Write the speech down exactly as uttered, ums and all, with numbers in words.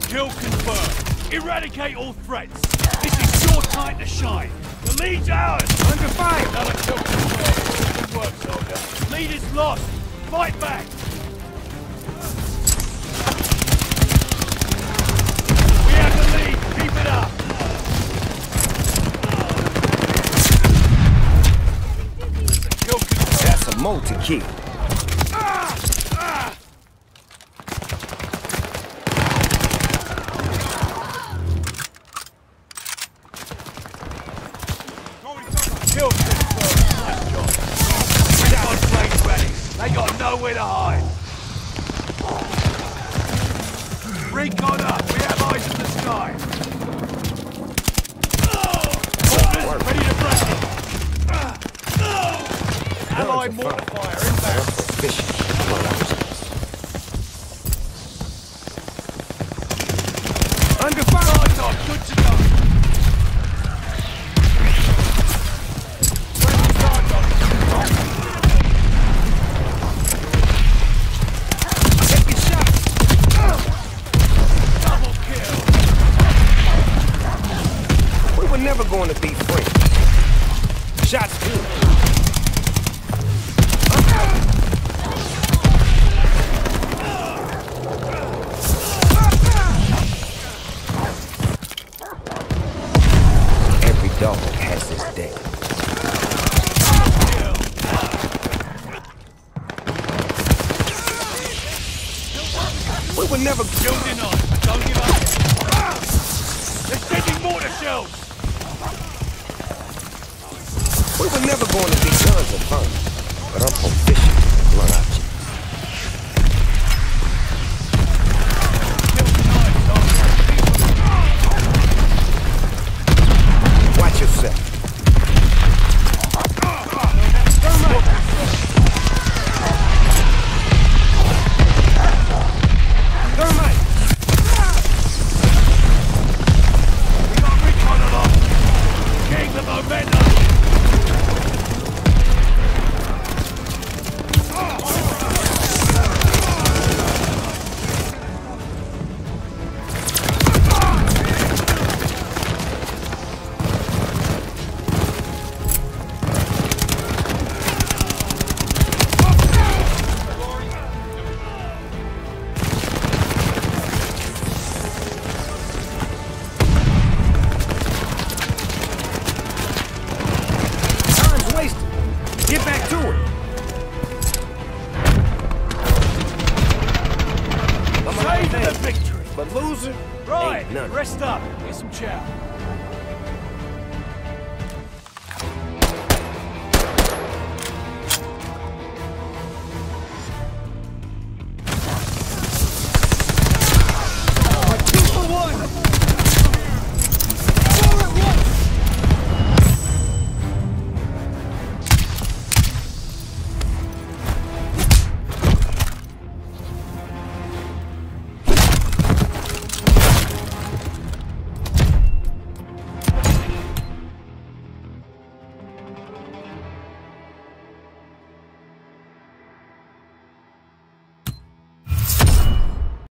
Kill confirmed. Eradicate all threats. This is your time to shine. The lead's ours. Under fire. Another kill confirmed. Good work, soldier. Lead is lost. Fight back. We have the lead. Keep it up. Kill confirmed. That's a multi-kill. Kill confirmed. Nice job. Recon planes ready. They got nowhere to hide. Recon up. We have eyes in the sky. Mortars ready to blast it. Allied mortar fire inbound. Under fire. Guards on. Good to go. Never going to be friends. Shots good. Every dog has his day. We were never building on. Don't give up. They're sending mortar shells. We were never going to be guns and fun, but I'm proficient in blunt objects. Watch yourself. Thermite! We got recon along. Gain the momentum. Get back to it! Save the victory! But loser, Right, ain't none. rest up. Get some chow.